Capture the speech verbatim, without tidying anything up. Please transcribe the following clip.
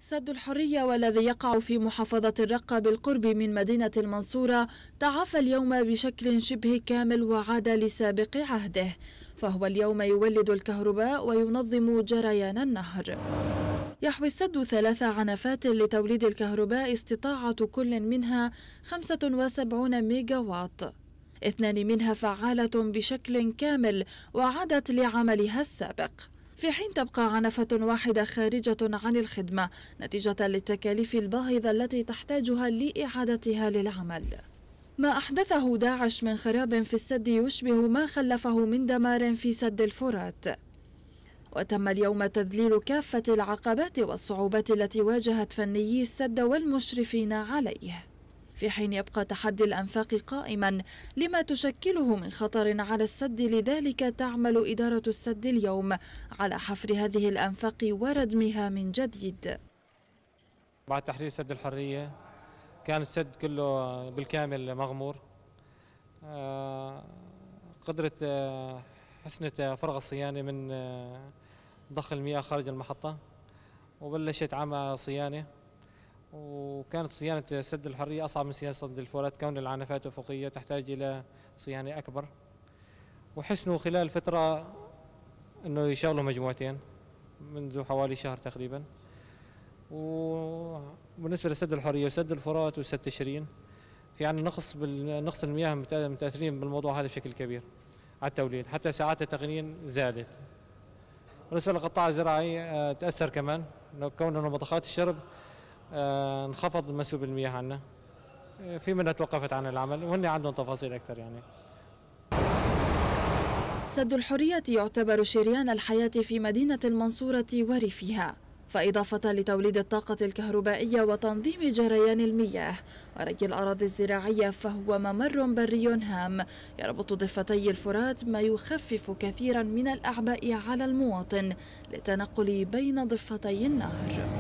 سد الحرية والذي يقع في محافظة الرقة بالقرب من مدينة المنصورة تعافى اليوم بشكل شبه كامل وعاد لسابق عهده، فهو اليوم يولد الكهرباء وينظم جريان النهر. يحوي السد ثلاث عنفات لتوليد الكهرباء استطاعة كل منها خمسة وسبعين ميجا واط، اثنان منها فعالة بشكل كامل وعادت لعملها السابق، في حين تبقى عنفة واحدة خارجة عن الخدمة نتيجة للتكاليف الباهظة التي تحتاجها لإعادتها للعمل. ما أحدثه داعش من خراب في السد يشبه ما خلفه من دمار في سد الفرات. وتم اليوم تذليل كافة العقبات والصعوبات التي واجهت فنيي السد والمشرفين عليه، في حين يبقى تحدي الأنفاق قائما لما تشكله من خطر على السد. لذلك تعمل إدارة السد اليوم على حفر هذه الأنفاق وردمها من جديد. بعد تحرير سد الحرية كان السد كله بالكامل مغمور، قدرت حسنة فرغ الصيانة من ضخ المياه خارج المحطة، وبلشت عمل صيانة، وكانت صيانة سد الحرية أصعب من صيانة سد الفرات كون العنفات الأفقية تحتاج إلى صيانة أكبر. وحسنوا خلال فترة أنه يشغلوا مجموعتين منذ حوالي شهر تقريبا. وبالنسبة لسد الحرية وسد الفرات وسد تشرين في عندنا نقص بالنقص المياه متأثرين بالموضوع هذا بشكل كبير على التوليد، حتى ساعات التقنين زادت. بالنسبة للقطاع الزراعي تأثر كمان كون أنه مضخات الشرب انخفض منسوب المياه عنا، في منها توقفت عن العمل وهن عندهم تفاصيل أكثر. يعني سد الحرية يعتبر شريان الحياة في مدينة المنصورة وريفها، فإضافة لتوليد الطاقة الكهربائية وتنظيم جريان المياه وري الأراضي الزراعية، فهو ممر بري هام يربط ضفتي الفرات، ما يخفف كثيرا من الأعباء على المواطن للتنقل بين ضفتي النهر.